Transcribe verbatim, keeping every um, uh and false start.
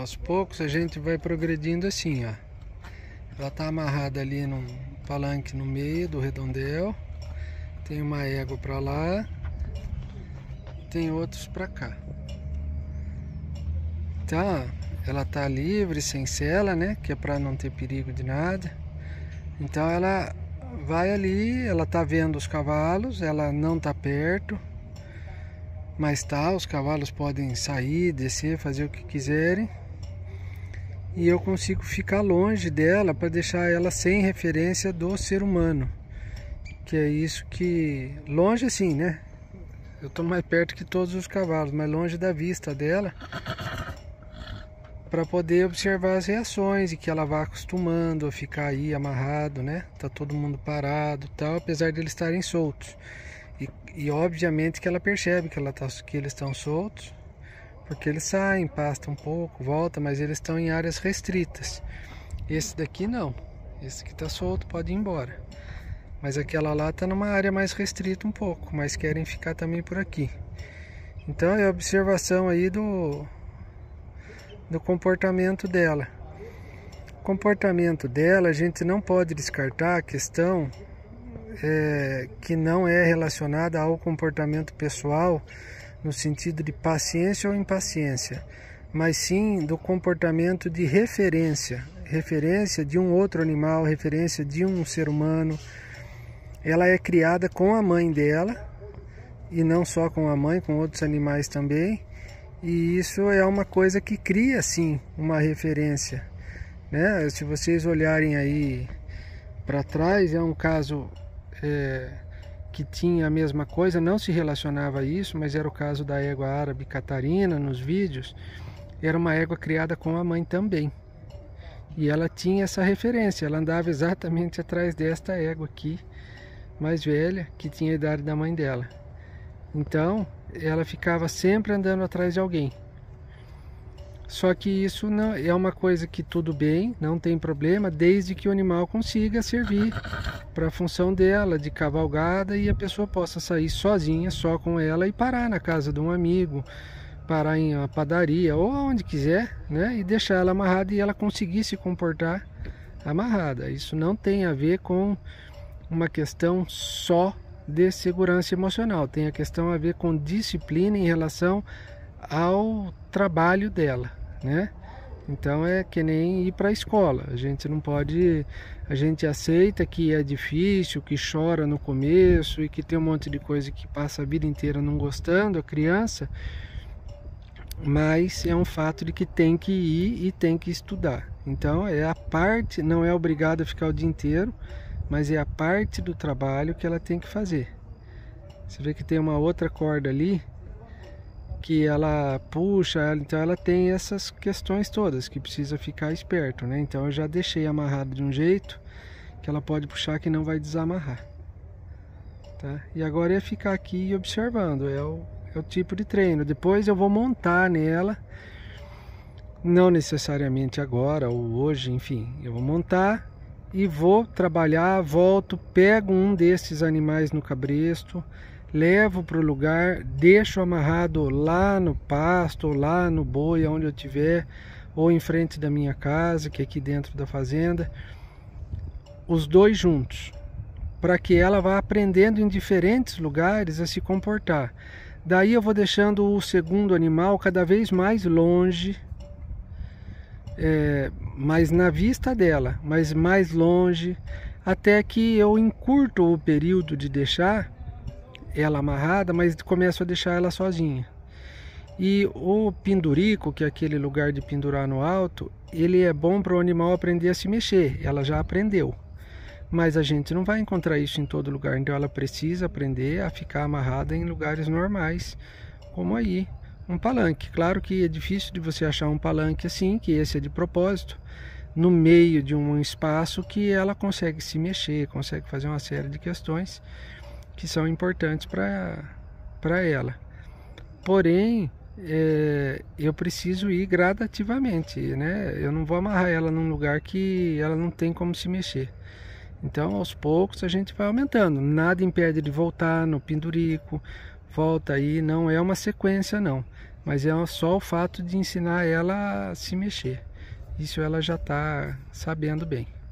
aos poucos a gente vai progredindo assim, ó. Ela tá amarrada ali num palanque no meio do redondel. Tem uma égua para lá, tem outros para cá. Então, ela tá livre, sem sela, né? Que é para não ter perigo de nada. Então ela vai ali, ela tá vendo os cavalos, ela não tá perto. Mas tá, os cavalos podem sair, descer, fazer o que quiserem. E eu consigo ficar longe dela para deixar ela sem referência do ser humano. Que é isso que... Longe assim, né? Eu tô mais perto que todos os cavalos, mas longe da vista dela. Para poder observar as reações e que ela vá acostumando a ficar aí amarrado, né? Tá todo mundo parado e tal, apesar de eles estarem soltos. E, e obviamente que ela percebe que, ela tá, que eles estão soltos, porque eles saem, pastam um pouco, voltam, mas eles estão em áreas restritas. Esse daqui não, esse que tá solto pode ir embora. Mas aquela lá tá numa área mais restrita um pouco, mas querem ficar também por aqui. Então é a observação aí do, do comportamento dela. O comportamento dela a gente não pode descartar a questão é, que não é relacionada ao comportamento pessoal no sentido de paciência ou impaciência, mas sim do comportamento de referência, referência de um outro animal, referência de um ser humano. Ela é criada com a mãe dela, e não só com a mãe, com outros animais também. E isso é uma coisa que cria, sim, uma referência, né? Se vocês olharem aí para trás, é um caso é, que tinha a mesma coisa, não se relacionava a isso, mas era o caso da égua árabe Catarina, nos vídeos. Era uma égua criada com a mãe também. E ela tinha essa referência, ela andava exatamente atrás desta égua aqui, mais velha, que tinha a idade da mãe dela. Então, ela ficava sempre andando atrás de alguém. Só que isso não é uma coisa que tudo bem, não tem problema, desde que o animal consiga servir para a função dela, de cavalgada, e a pessoa possa sair sozinha, só com ela, e parar na casa de um amigo, parar em uma padaria, ou onde quiser, né? E deixar ela amarrada e ela conseguir se comportar amarrada. Isso não tem a ver com uma questão só de segurança emocional, tem a questão a ver com disciplina em relação ao trabalho dela, né? Então é que nem ir para a escola, a gente não pode, a gente aceita que é difícil, que chora no começo e que tem um monte de coisa que passa a vida inteira não gostando, a criança, mas é um fato de que tem que ir e tem que estudar. Então é a parte, não é obrigado a ficar o dia inteiro, mas é a parte do trabalho que ela tem que fazer. Você vê que tem uma outra corda ali que ela puxa, então ela tem essas questões todas que precisa ficar esperto, né? Então eu já deixei amarrado de um jeito que ela pode puxar que não vai desamarrar, tá? E agora é ficar aqui observando, é o, é o tipo de treino. Depois eu vou montar nela, não necessariamente agora ou hoje, enfim, eu vou montar e vou trabalhar, volto, pego um desses animais no cabresto, levo para o lugar, deixo amarrado lá no pasto, ou lá no boi, onde eu tiver, ou em frente da minha casa, que é aqui dentro da fazenda, os dois juntos, para que ela vá aprendendo em diferentes lugares a se comportar. Daí eu vou deixando o segundo animal cada vez mais longe, É, mas na vista dela, mas mais longe, até que eu encurto o período de deixar ela amarrada, mas começo a deixar ela sozinha. E o pendurico, que é aquele lugar de pendurar no alto, ele é bom para o animal aprender a se mexer, ela já aprendeu. Mas a gente não vai encontrar isso em todo lugar, então ela precisa aprender a ficar amarrada em lugares normais, como aí. Um palanque, claro que é difícil de você achar um palanque assim, que esse é de propósito, no meio de um espaço que ela consegue se mexer, consegue fazer uma série de questões que são importantes para para ela. Porém, é, eu preciso ir gradativamente, né? Eu não vou amarrar ela num lugar que ela não tem como se mexer. Então, aos poucos a gente vai aumentando. Nada impede de voltar no pendurico. Volta aí, não é uma sequência não. mas é só o fato de ensinar ela a se mexer. Isso ela já está sabendo bem.